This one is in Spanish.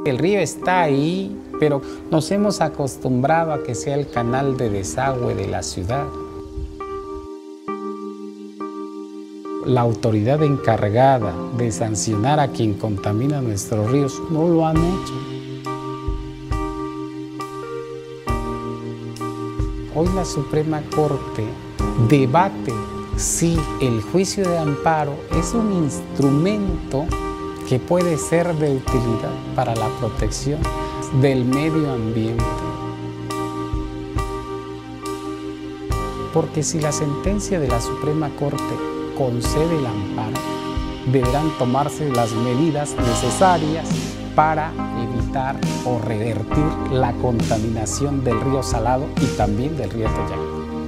El río está ahí, pero nos hemos acostumbrado a que sea el canal de desagüe de la ciudad. La autoridad encargada de sancionar a quien contamina nuestros ríos no lo han hecho. Hoy la Suprema Corte debate si el juicio de amparo es un instrumento que puede ser de utilidad para la protección del medio ambiente. Porque si la sentencia de la Suprema Corte concede el amparo, deberán tomarse las medidas necesarias para evitar o revertir la contaminación del río Salado y también del río Toyac.